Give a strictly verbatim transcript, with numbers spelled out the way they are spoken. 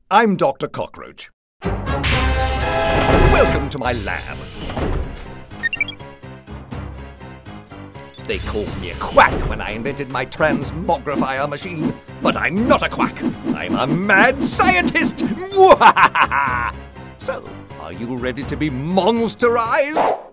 I'm Doctor Cockroach. Welcome to my lab. They called me a quack when I invented my transmogrifier machine, but I'm not a quack. I'm a mad scientist. So, are you ready to be monsterized?